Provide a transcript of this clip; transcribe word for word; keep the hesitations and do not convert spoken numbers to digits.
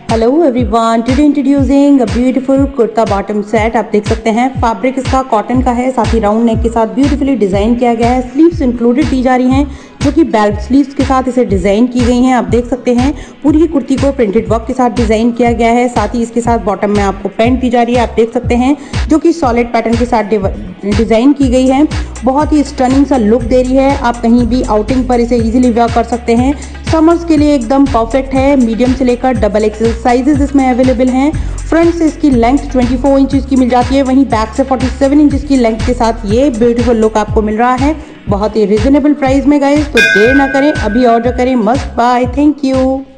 Hello everyone, today introducing a beautiful kurta bottom set. आप देख सकते हैं फैब्रिक इसका कॉटन का है, साथ ही राउंड नेक के साथ ब्यूटीफुली डिजाइन किया गया है। स्लीव्स इंक्लूडेड दी जा रही हैं जो कि बेल्ट स्लीव्स के साथ इसे डिजाइन की गई हैं। आप देख सकते हैं पूरी कुर्ती को प्रिंटेड वर्क के साथ डिजाइन किया गया है। साथ ही इसके साथ बॉटम में आपको पैंट दी जा रही है, आप देख सकते हैं, जो कि सॉलिड पैटर्न के साथ डिजाइन की गई है। बहुत ही स्टनिंग सा लुक दे रही है। आप कहीं भी आउटिंग पर इसे इजीली वेयर कर सकते हैं। समर्स के लिए एकदम परफेक्ट है। मीडियम से लेकर डबल एक्सेल साइजेस इसमें अवेलेबल हैं। फ्रंट से इसकी लेंथ चौबीस इंचेस की मिल जाती है, वहीं बैक से सैंतालीस इंचेस की लेंथ के साथ ये ब्यूटीफुल लुक आपको मिल रहा है बहुत ही रिजनेबल प्राइस में गाइस। तो देर ना करें, अभी ऑर्डर करें। Must buy. Thank you.